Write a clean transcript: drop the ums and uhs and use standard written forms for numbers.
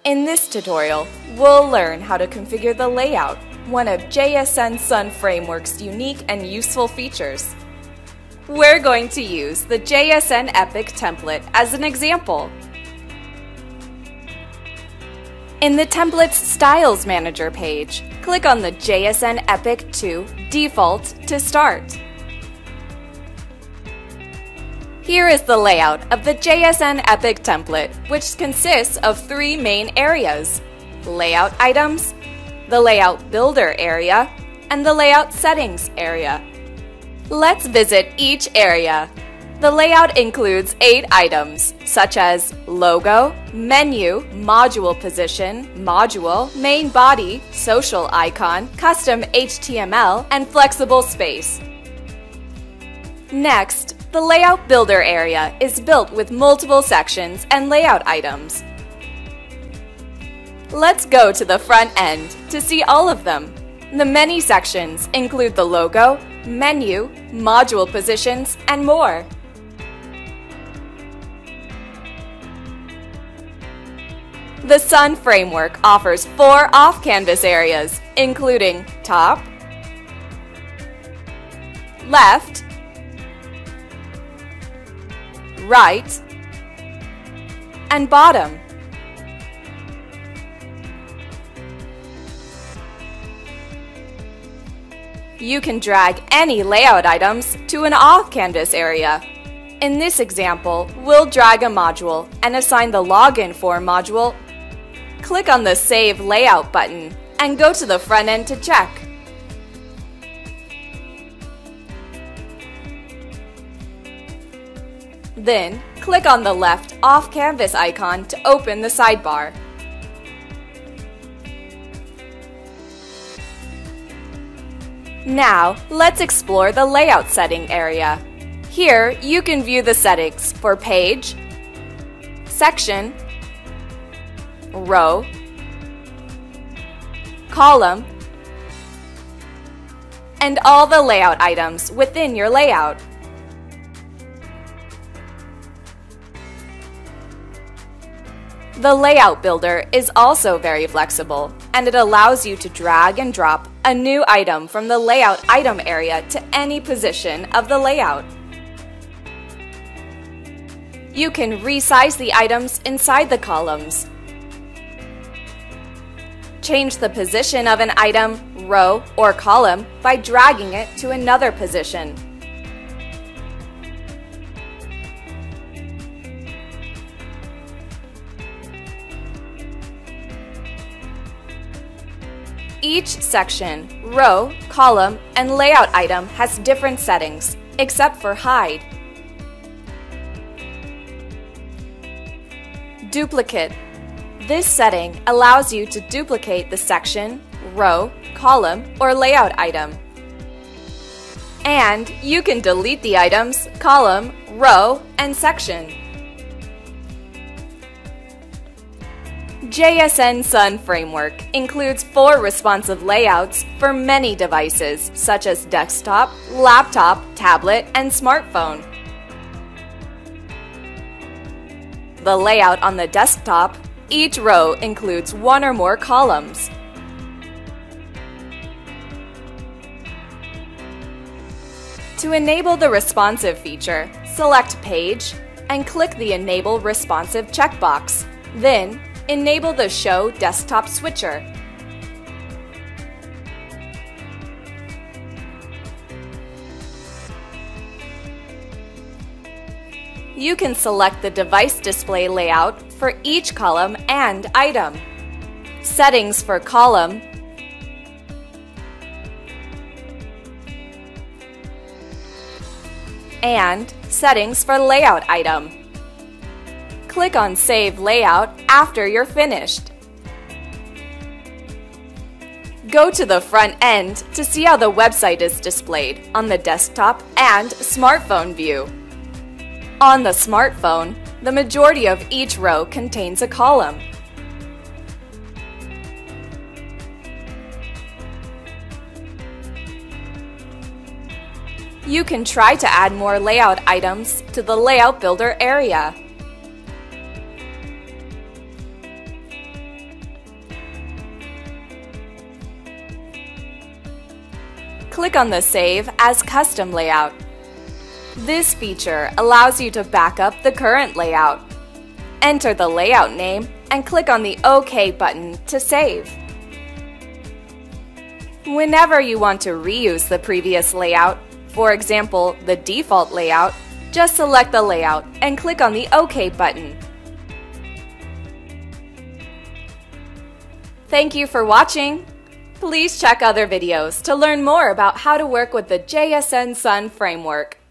In this tutorial, we'll learn how to configure the layout, one of JSN Sun Framework's unique and useful features. We're going to use the JSN Epic template as an example. In the Templates Styles Manager page, click on the JSN Epic 2 Default to start. Here is the layout of the JSN Epic template, which consists of three main areas: Layout Items, the Layout Builder area, and the Layout Settings area. Let's visit each area. The layout includes 8 items, such as Logo, Menu, Module Position, Module, Main Body, Social Icon, Custom HTML, and Flexible Space. Next, the Layout Builder area is built with multiple sections and layout items. Let's go to the front end to see all of them. The many sections include the logo, menu, module positions, and more. The Sun Framework offers 4 off-canvas areas, including top, left, right, and bottom. You can drag any layout items to an off-canvas area. In this example, we'll drag a module and assign the Login Form module. Click on the Save Layout button and go to the front end to check. Then, click on the left off-canvas icon to open the sidebar. Now, let's explore the Layout Setting area. Here, you can view the settings for page, section, row, column, and all the layout items within your layout. The Layout Builder is also very flexible, and it allows you to drag and drop a new item from the Layout Item area to any position of the layout. You can resize the items inside the columns, change the position of an item, row, or column by dragging it to another position. Each section, row, column, and layout item has different settings, except for hide. Duplicate. This setting allows you to duplicate the section, row, column, or layout item. And you can delete the items, column, row, and section. JSN Sun Framework includes 4 responsive layouts for many devices such as desktop, laptop, tablet, and smartphone. The layout on the desktop, each row includes 1 or more columns. To enable the responsive feature, select Page and click the Enable Responsive checkbox. Then, enable the Show Desktop Switcher. You can select the device display layout for each column and item. Settings for column, and settings for layout item. Click on Save Layout after you're finished. Go to the front end to see how the website is displayed on the desktop and smartphone view. On the smartphone, the majority of each row contains a column. You can try to add more layout items to the Layout Builder area. click on the Save as Custom Layout. This feature allows you to back up the current layout. Enter the layout name and click on the OK button to save. Whenever you want to reuse the previous layout, for example, the default layout, just select the layout and click on the OK button. Thank you for watching! Please check other videos to learn more about how to work with the JSN Sun framework.